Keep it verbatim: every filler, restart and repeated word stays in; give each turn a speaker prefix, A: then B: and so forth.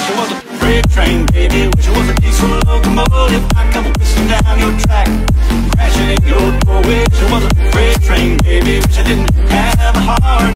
A: it was a freight train, baby. Wish it was a diesel locomotive. I come whistling down your track, crashing in your door. Wish it was a freight train, baby. Wish I didn't have a heart.